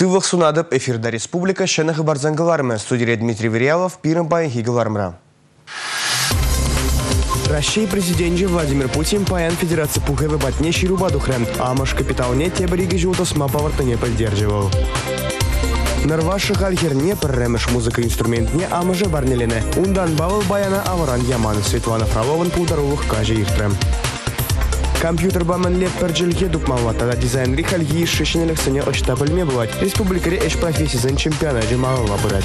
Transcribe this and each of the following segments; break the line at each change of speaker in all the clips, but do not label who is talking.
Сывых сунадып эфирда республика шенахы барзангалармы. Студия Дмитрий Верялов, пирым баяхи галармра. Россия президенті Владимир Путин паян Федерации Пухевы батне ширу бадухрен, а маш капиталне тебриги жутосма повартане поддерживал. Нарвашы халхерне пірремеш музыка инструментне амыжы барнелене. Ундан бавыл баяна аваран яманы Светлана Фролован пулдарулых кажа иртрем. Компьютер баманле перджелге дупмалла, тогда дизайнери хальги шишенелек сыне очта пыльме бывать. Республикаре эш профессиясын чемпиона жемалы лабырать.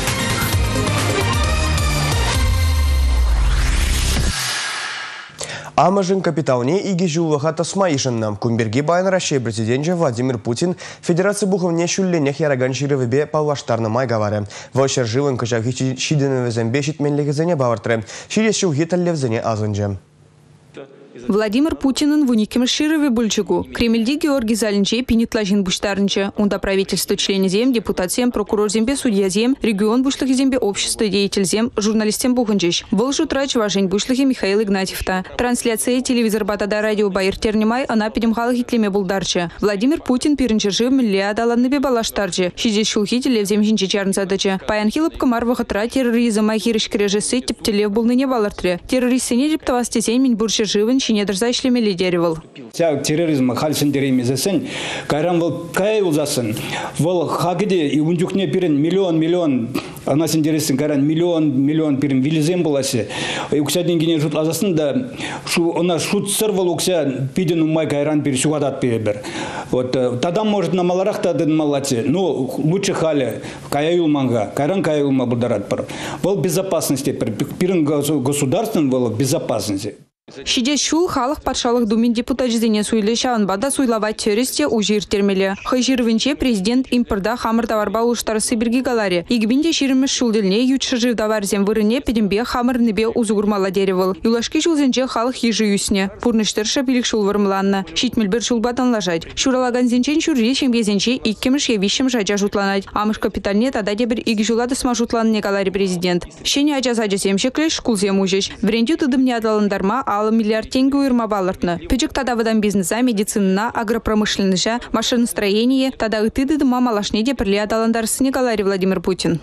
Амажын капиталне иги жулыха тасма ишыннам. Кумберги байын Россия президенті Владимир Путин Федерация Буховне шүлленех яраган ширывебе паллаштарны майгавары. Вошер жылын кычавхи шиденове зембе шитменлегізене бавартры. Ширес шулхи таллевзене азынжы.
Владимир Путинын в уникем широве бульчигу. Кремльди Георгий Залинче пинетлажин буштарнче. Унда правительство член зем, депутат зем, прокурор зембе, судья зем, регион бушлых зембе, общество деятель зем, журналистем буханчиш. Волжу трач важень бушлых Михаил Игнатьев-та. Трансляция телевизор батада радио байыр тернемай, она пидемхала хитлеме булдарче. Владимир Путин пиринче жив миллиа даланныбе балаштарче. Шиздес шулхителе в земжин чечарн задаче. Паянхилып камар вахатра терроризм айхирыш крежесы тептелев был ныне балартре. Террористине дептавасти зем минь бурше живын недорзай шлеме лидеревал.
Терроризм хальсендереми засен, кайрам вол кай узасын, вол хагиде и ундюкне пирен миллион, она сендересен кайран миллион пирен вилизем буласе. И укся деньги жут азасын да, шу она шут сырвал укся пиден умай кайран пир шугадат пирбер. Вот тогда может на маларах тадын малате, но лучше халя каяюл манга, кайран каяюл мабударат пар. Вол безопасности пирен государственный вол безопасности.
Шиде шул халық патшалық думин депутат жезене суйлешаван бада суйлавать тересте ужир термеле. Хайжирвинче президент импорда хамыр товарба улыштары Сибирги галаре. Игбинде ширимеш шулдельне ючши живдавар зем вырыне педембе хамыр небе узугурмала деревал. Юлашки жулзенче халық ежи юсне. Пурныштырша билик шул вырмланна. Шитмельбер шулбатан лажать. Шуралаган зенчен шурречем безенче иккемеш евищем жаджа жутланать. Амыш капитальне тада дебір игжулады смажутланне галаре президент. Шене аджазаджа земшеклеш шкул земужеш. Врендю тыдымне адаландарма миллиард тенге уйырма балыртны. Пючек тада выдан бизнеса, медицина, агропромышленность, машиностроение, тада ытыды мамалашне депрли адаландарсыне галаре Владимир Путин.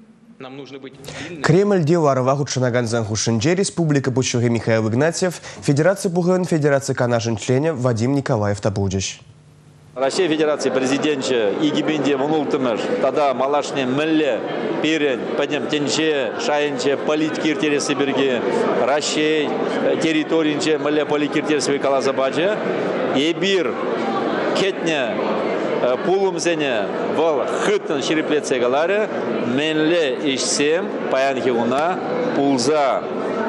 Кремль деварова худшанаган занхушинже Республика Пучуги Михаил Игнатьев, Федерация Пуховен, Федерация Канашин члене Вадим Николаев Табудж.
Россия Федерации президенті игибенде мұнылтымыр. Тада малашне мүлі перен, падем тенче, шайынче, политкиртересі бірге, Россия территориинче мүлі политкиртересі каласа бачы. Ебір кетне пулымзене вал хыттын шереплетсе галары, менле ишсем, паянхи уна, пулза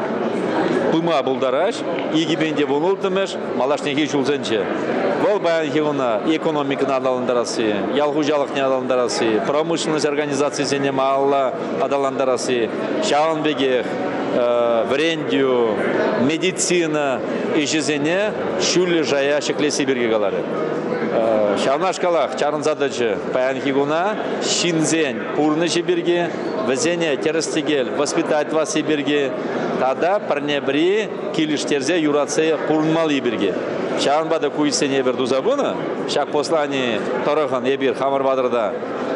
пыма булдараш, игибенде мұнылтымыр, малашнеге жулзенче. Вол баянхивна экономика адаландарасы, ялгужалык не адаландарасы, промышленность организации зенема алла адаландарасы, шаанбеге, врендию, медицина ишизене шулли жая шекле Сибирге галары. Шаунашкалах чарын задачы баянхивна шинзен пурны Сибирге, везене терестигел воспитательство Сибирге, тада парнебри килиштерзе юрация пурнмал Сибирге. Шаанбада куйсене берду забуна, шак послание Торохан ебир Хамарбадрада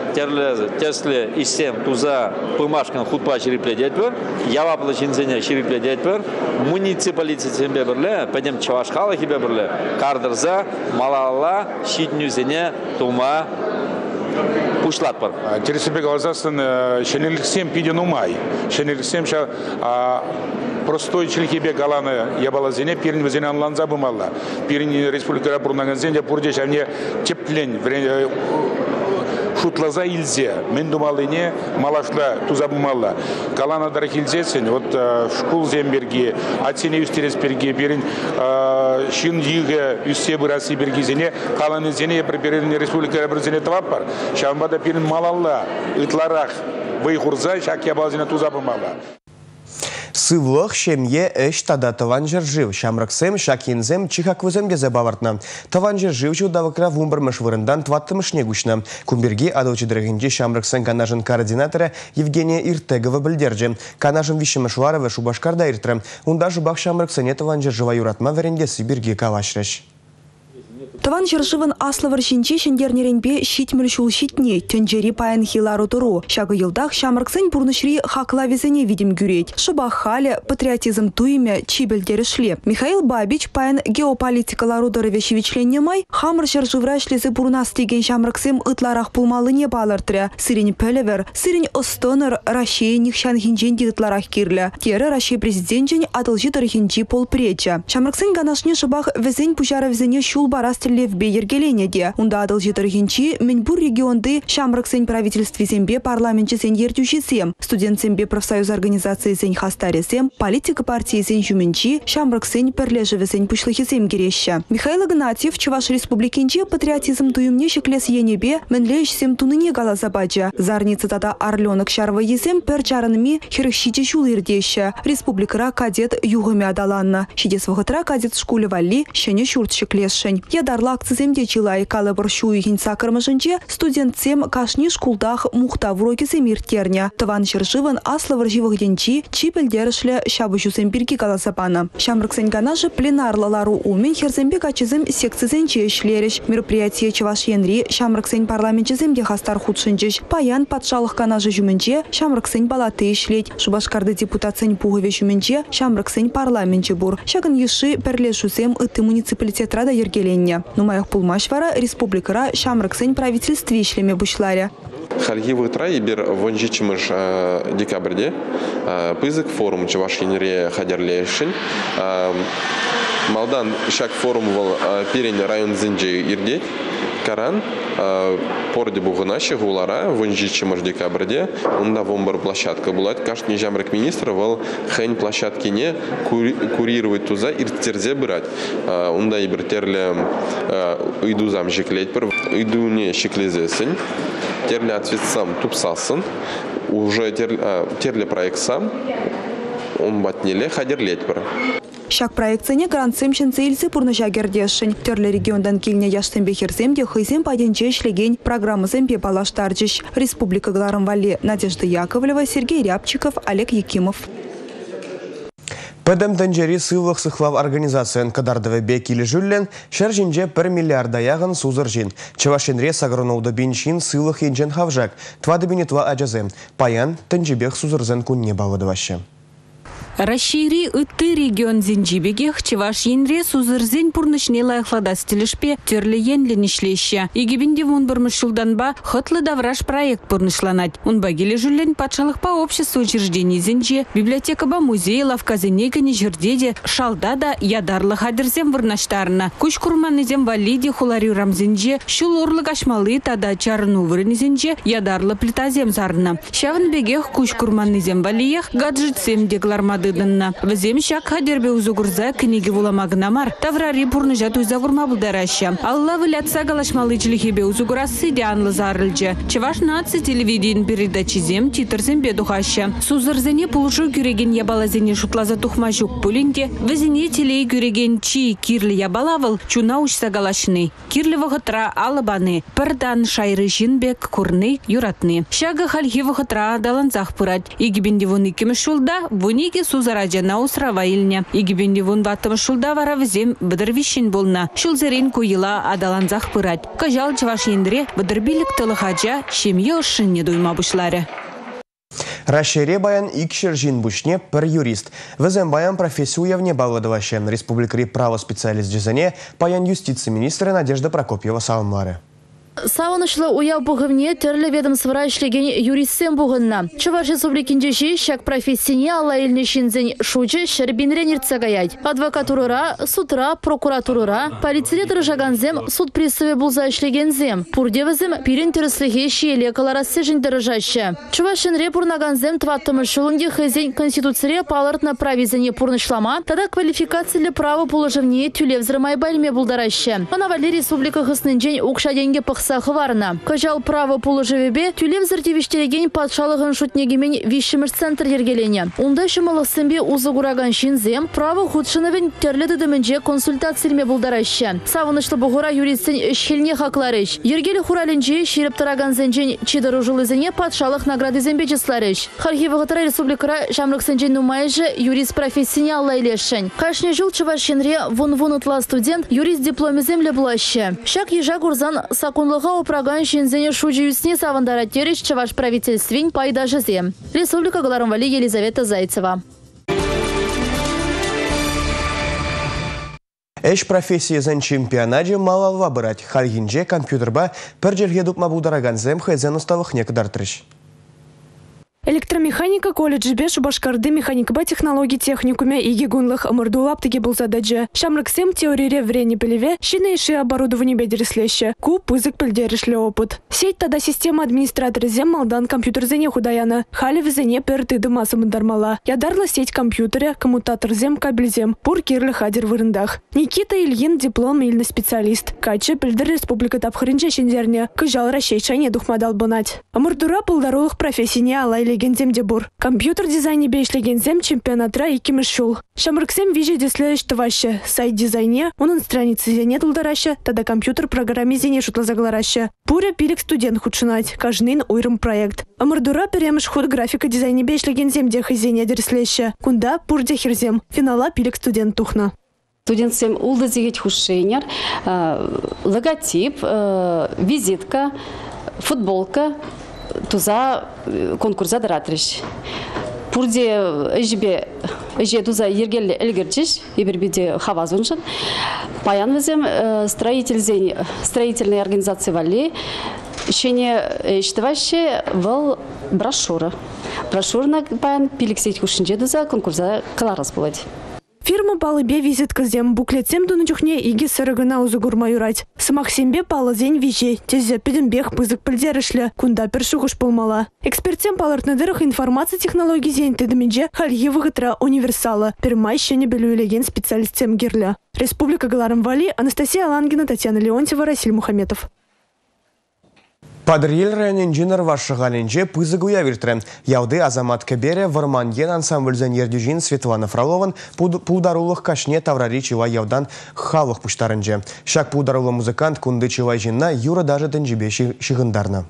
тесле исем туза пымашкан хутпа ширипледет бер, яваплы шинзене ширипледет бер, муниципалитет зембе берле, пойдем чавашхала хибе берле, кардырза, малалла, шитнюзене тума пушлат пар.
Тересебек алзасын шенеликсем пиден умай, шенеликсем ша простой чилхибе галаны ябалазене пирин везене анланза бумалла. Пирин республика бурнаган зенде пурдеш авне теплень шутлаза илзе. Мен думалыне малашла туза бумалла. Калана дарахилзесен вот школ земберги, ацене үстересберги пирин шин йыге үсте бырасы бергизене каланы зене пирин республика бурзене таваппар. Шамбада пирин малалла ытларах выйхурза шак ябалазене туза бумалла.
Сывлых шемье эш тада таванжер жив. Шамраксем шакинзем чихак выземге забавартна. Таванжер жив чудавакра вумбармыш вырындан тваттымыш негушна. Кумберги адовчи драгинчи шамраксен канажын координатора Евгения Иртегова бельдерджи. Канажын вишемышларова шубашкарда иртры. Унда жубах шамраксене таванжер жива юратма веренде Сибирги кавашреш.
Таван жыржывын аслывыр шинче шендернеренбе щитміл шул щитне, тенджери паян хилару туру. Шагы йылдах шамрыксен бурнышри хаклавизене видим гюреть. Шыбах хале патриотизм туйме чибельдері шле. Михаил Бабич паян геополитикалару дырывешевичленне май, хамыр жыржывра шлезы бурнас деген шамрыксем ытларах пулмалыне балыртыря. Сирень пелевер, сирень остоныр Россия нихшан хинжен дигытларах кирлі. Тері Россия президентжен атылжи тарихинчи полпреча. Шамрыксен ганашне шыбах везен пужара везене шул барастырле в бейергелене де. Унда атылжи тарихинчи Меньбур регионды шамрыксен правительстве зембе парламентче сен ертющисем. Студент зембе профсоюз организации сен хастаресем, политика партии сен жуменчи, шамрыксен перлежевесен пушлыхисем гереща. Михаил Игнатьев Чуваш республикинче патриотизм туюмне шеклес енебе менлеешсем туныне галазабаджа. Зарни цитата Орленок шарва есем перчарынми херщите шул ирдеща. Республикара кадет югами адаланна. Шидес вахытра кадет шкуле валли шене шурт шеклесшень. Ядарла акциземде чилай калыбыр шуйхин сакырмышынче студентсем кашни шкулдах мухта врокисем иртерня. Таван шыржывын аслывыр живыхденчи чипельдерышле шабышусем бирки галазабана. Шамрыксен ганажы пленарлалару умен херзембе качызем секцизенче ишлереш. Мероприятие Чуваш енри шамрыксен парламентчиземде хастар худшынчыш. Паян патшалық канажы жүмінче шамрыксен балаты ишлеть. Шубашкарды депутатсен пуғыве жүмінче шамрыксен парламентче бур. Шагын еши перлешусем ыты муниципалитетрада ергеленне. Нумаях пулмашвара республикара шамрыксен правительстве ишлеме бушларя.
Хальгивы трай бир вонжичимыш декабрьде пызык форум Чуваш енри хадерлешин. Малдан шак форум вол перен район зинджи ирдеть. Каран порде бугынаши гулара вонжичимыш декабрьде унда вомбар площадка булат. Каждый жамрак министр вол хэнь площадки не курировать туза иртерзе брать. Унда и бертерле иду зам жиклеть пер иду не шиклезесень. Терле ответ сам тупсасын. Уже терле проект сам он батнеле хадерлеть пер.
Шак проектсене грантсем шенцейльсе пурныша гердешшін. Терлі региондан келіне яштенбе херземде хызем паденче шлеген программызембе балаштарджиш. Республика Гларым Валли Надежда Яковлева, Сергей Рябчиков, Олег Якимов.
Пэдэм тенджери сыллық сықлав организациян кадардывы бекілі жүллен шәржінже 1 миллиард аяғын сузыржин. Чавашенре сагрануды биншин сыллық енжен хавжак. Твады бинетва аджазем. Паян тенджебех сузырзен күнне балыдывашы.
Расшири ытты регион зинжибегех Чуваш енре сузырзен пурнышне лайықладастылышпе терлі енлен ішлеща. Егебінде вон бұрмышылданба хытлы давраш проект пурнышланать. Он багелі жүллен патшалық по обществу учреждений зинже, библиотека ба музей лавказынекіне жердеде шалда да ядарлы хадырзем вырнаштарына. Күш курманызем валиде хуларю рамзинже, шул орлы кашмалы тада чарыну вырнызинже ядарлы плитазем зарына. Шавын бегех күш курманызем валиех гаджетсем деклармады. Візем шак хадербе узугурза книги вуламагнамар. Таврари пурныжат узагурма булдараща. Алла вылятса галашмалы жилихебе узугурасы дианлы зарылжа. Чуваш наци телевиден передачизем титрзем бедухаща. Сузырзене пулшу күреген ябалазене шутлаза тухмажук пулинде. Візене телей күреген чи кирлі ябалавыл чуна учса галашны. Кирлі вғытра алыбаны. Пырдан шайры жинбек курны юратны. Шага хальхи вғытра даланзах пырать. Игибенде вуны кемешулда вуниге сузараджана усрава илня. Игибенде вун ваттым шулда вара візем бідірвишін болна. Шулзерен куйыла адаланзах пырать. Кажал Чуваш ендре бідірбилік тылыхаджа шемье ошынне дуйма бушлары.
Рашере баян икшер жин бушне пер юрист. Візем баян профессию явне баладываще. Республикари право специалист джезане паян юстиции министра Надежда Прокопьева салмары.
Сауынышлы уяу бұғывне түрлі ведомствора ішлеген юристсен бұғынна. Чуваш республикінде жи шак профессияне алла еліне шинзен шучы шәрбенрен иртсагаяд. Адвокатурыра, судра, прокуратурыра, полицере дырыжаганзем суд приставе бұлза ішлегензем. Пурдевізім пирен түрісліге шиеле каларасы жын дырыжашы. Чувашынре пурнаганзем тваттымы шулынде хызен конституцире палыртна правизене пурнышлама, тада квалификациялі право положивне тюлевзірмай бәлме бұлдарашы. Манавали республика хыснын жен укша денге пықса Аса хварна. Кажал право положевебе тюлев зертевиштереген патшалығын шутнегемен вишшіміш центр ергелене. Онда шымалық сімбе узығыраған шинзем право худшынывен терлі дедімінже консультациялме бұлдарашы. Савынышлы бұғыра юристін шелне хақларыш. Ергелі хуралінже шеріп тұраған зенжен чидыру жылызыне патшалық награды зенбечісларыш. Хархивығытыра республикара жамрық сенжен нумайжы юрист профессионалла илешшін. Кашне жыл чывашшенре вон утла студент юрист дипломе земле булашы. Шак ежа гурзан сакунлыға опраган шинзене шуджи юсне савандара тереш чываш правительствень пайда жизе. Республика Галарамвали Елизавета Зайцева.
Эш профессиязен чемпионаде мало выбрать. Хальгинже компьютерба перджельге дупма будараган зем хэзен уставых некдартрыш.
Электромеханика колледжі беш башкарды механикаба технологий техникуме иги гунлых амырдулаптыге был задача. Шамрыксем теорире врени пелеве, шинейши оборудование бедерслеще. Ку пызык пельдеришле опыт. Сеть тада система администратора зем малдан компьютер зене худаяна. Хали везене перты дымасы мындармала. Ядарла сеть компьютере, коммутатор зем, кабель зем. Пур кирлы хадер в рындах. Никита Ильин диплом ильный специалист. Качы пельдер республика тапхырынча шендерне. Кыжал расчейчане духмадал бонать. Амырдура пылдарулых профессий не алай легензем дебур. Компьютер дизайне бейш легензем чемпионатра и кимешул. Шамрыксем вижу деслеешь тваще. Сайт дизайне, он страницы зене тулдараща, тогда компьютер программе зене шутла заглараща. Пуря пилик студент худшинать, кажнын уйрым проект. Амырдура перемыш худ графика дизайне бейш легензем деха зене деслеще. Кунда пур дехерзем. Финала пилик студент тухна.
Студентсем улдызигет хушейнер, логотип, визитка, футболка, туза конкурса даратрыш. Пурде эжбе туза ергелле элгерчиш, ибербиде хавазуншан. Паян везем строительной организации вали. Шене иштеваще вал брошюра. Брошюрна паян пиликсеть хушинже туза конкурса каларас булать.
Фирма палыбе визитка зем буклетсем дунучухне иги сырыгына узугурма юрать. Самахсембе палы зень виже, тезе педембех пызык пыльдерышле, кунда першугуш пылмала. Экспертсем палыртнадырых информация технологий зень тедемидже хальги выгытра универсала. Пермай ще не белюлеген специалистсем гирля. Республика Галарамвали, Анастасия Лангина, Татьяна Леонтьева, Расиль Мухаметов.
Падрил районинжинер вашшагалинже пызыгуя виртрен. Яуды Азамат Кебере варманген ансамбльзен ердюжин Светлана Фролован пударулых кашне таврари чива яудан халых пуштарынже. Шак пударулы музыкант кунды чива жинна юра даже тенжибе шигындарна.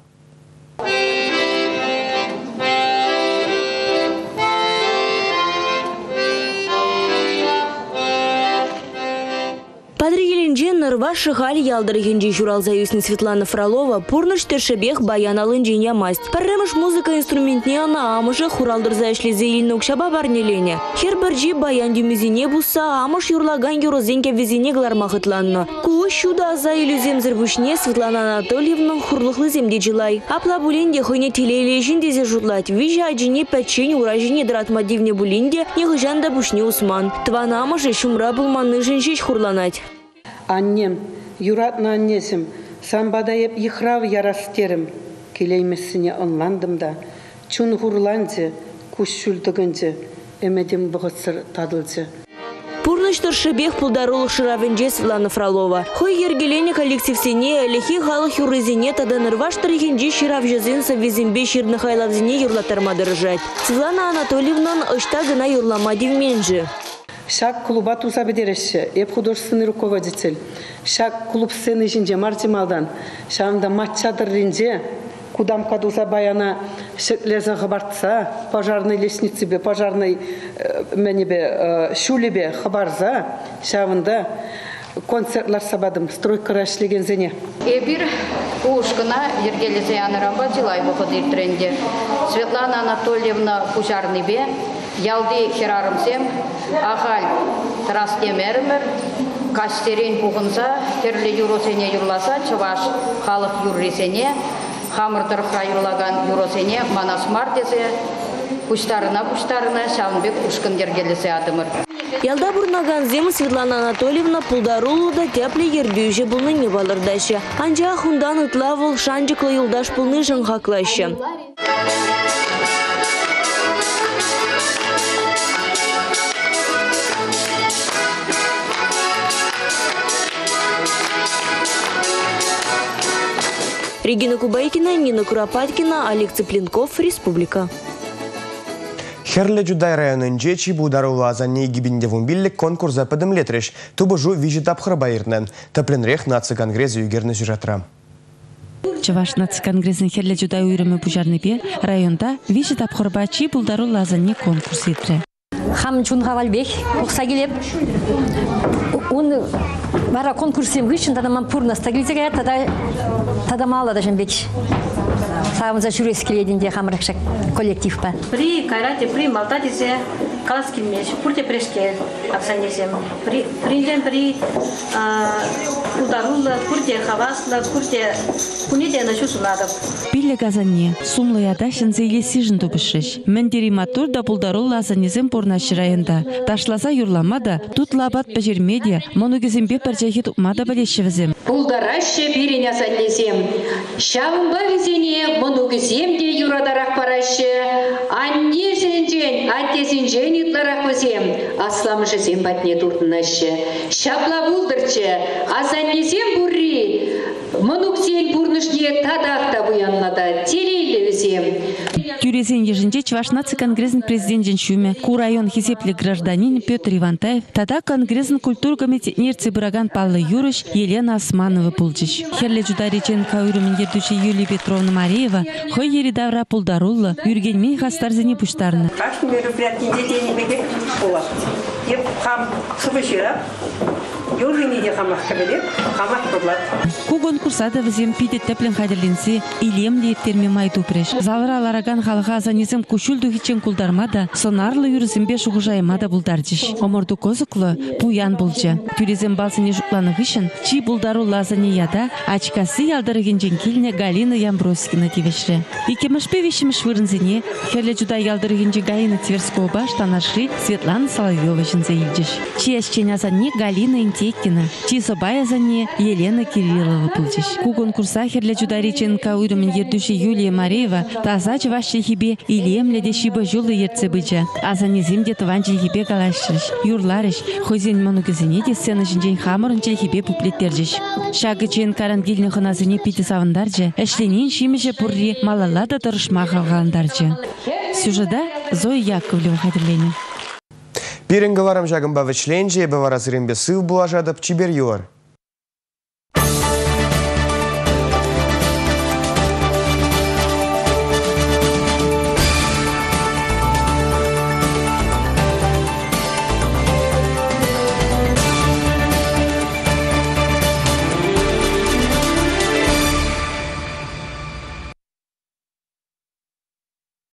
Ваша хали ялдырыгенде журалзаюсны Светлана Фролова пурныш тершебех баян алынжиня масть. Парремыш музыка инструментне ана амыжы хуралдырзайшлы зейлін укшаба барнелене. Хербіржи баян дюмезине буса амыш юрлаган юрозенке везине глармахытланны. Ку шуда за илюзем зербушне Светлана Анатольевна хурлыхлы земде джилай. Апла буленде хойне телележинде зержутлать. Вижа аджине печень уражине дратмадивне булинде нехыжанда бушне усман. Твана амыжы шумра булманны жинжич хурланать.
Annem, yuratna annesim, sambadayıp yıhrav yarasтерim. Kileymesine onlandım da, çun hurlancı, kuş şuldugıncı, emedim бұғытсыр тадылcı.
Пурныштыр шебех пулдарулых шыравенже Светлана Фролова. Хой ергелене коллективсене, лехи халых юрызине таданырваштыр егенже ширав жезен совезембе ширны хайлавзине юрлатарма дыржать. Светлана Анатольевнан ышта гына юрлама девменжи.
Шак клуба туза бедереші, еп художественный руководитель. Шак клуб сцены жинже Мартималдан. Шамда матчадыр ринже, кудам кадуза баяна шеклеза хабартса, пожарной лестницы бе, пожарной шуле бе хабарза, шавында концертлар сабадым, стройка рашлеген зене.
Эбир ушкана ергелезе анарамба дилай выходит тренде. Светлана Анатольевна пожарный бе, ялды херарымсем, ахаль трастемермер, кастерин пухынса, терлі юросене юрласа, чываш халық юрресене, хамырдырықра юрлаган юросене, манас мардезе, пуштарына, шаунбек ушкын ергелесе адымыр.
Ялда бурнаган зем Светлана Анатольевна пулдарулу да тепли ердюже булны не балырдашы. Анжа хундан ытлавыл шанжыклы юлдаш пулны жынхаклашы. Регина Кубайкина, Нина Куропаткина, Олег Цыпленков, Республика.
Херле Джудай районынже чибудару азанне гибинде вумбиллик конкурса подымлетреш. Тубыжу вижитап храбайырнен. Тапленрех наци конгресс югерны сюжетра.
Чаваш нацконгрессын Херле Джудай уйрымы пужарныбе районда вижитап храбай чибудару азанне конкурс етре.
Хам Чунгавальбек, Ухсагилеп, он бара конкурсем гыщен, тогда мам пурна стагилизега, тогда мало даже бек. Сам за жюрийский леденде хамракшак коллектив па.
При Кайрате, при Малтадизе, Калский меч, пурте прешке абсанесем. При ударула, пурте хавасла, пурте пунете на чусунадов.
Пиле газане, сумлая дашен зейле сижен тупышыш. Мендери матур да пулдарула азанезем порнаш районда. Ташласа юрламада, тут лабат пожермедия, монугезембе парчахит мада балешевзем.
Пулдараще пирень азанезем. Шавымба везене монугеземде юрадарах параще. Аннесенжен, аттесенжен итларах везем. Асламышезем батне туртынаще. Шапла булдырче, азанезем бурри. Монуксен бурнышне тадақта буяннада. Телейлі везем.
Тюрезен ежінде Чувашнаци конгрессын президентен шуме, Курайон хизеплі гражданин Петр Ивантаев, тада конгрессын культур комитетнер Цибыраган Павла Юрыш, Елена Османова пулчиш. Херле Джударичен каурымен ертуші Юлия Петровна Мареева, хой еридавра пулдарулла, юргенмен хастарзыне пуштарны.
Каждый мероприятие детей беге олар. Еп хам субышира.
Кугон курсада візем пиде теплен хадерленсе, илемле еттерме майту преш. Залыра лараган халыға азанезем кушулду хичен кулдармада, сонарлы юрызембе шуғужаймада булдардиш. Оморду козыклы пуян булчы. Тюрезем балсыне жукланы хышын, чи булдару лазане яда, ачкасы ялдырыген женкилне Галина Ямброскина тивешре. Икемышпе вешіміш вырынзене, Херле Джудай ялдырыген Галина Тверского баш танашри Светлана Соловьева жынзе илдиш. Чи яшчен азане Галина Интекина, чи собая зане Елена Кириллова пылчиш. Кугон курса Херле Джудай реченка уйрымен ердуши Юлия Мареева, таза чывашчы хибе илемле де шиба жулы ерце быча. Азанезем де тыванчы хибе галашшыш. Юрларыш, хозин монугызыне де сцена жинжен хамырынчы хибе пуплеттердиш. Шагы чен карангилны хыназыне пити савындарчы, эшленен шимеше пурри малалада тұрышма қалғандарчы. Сюжеда Зоя Яковлева хадерлене.
Пиренгаларам жагымба вичленже, бавара зырембе сыл булажадып чибер юар.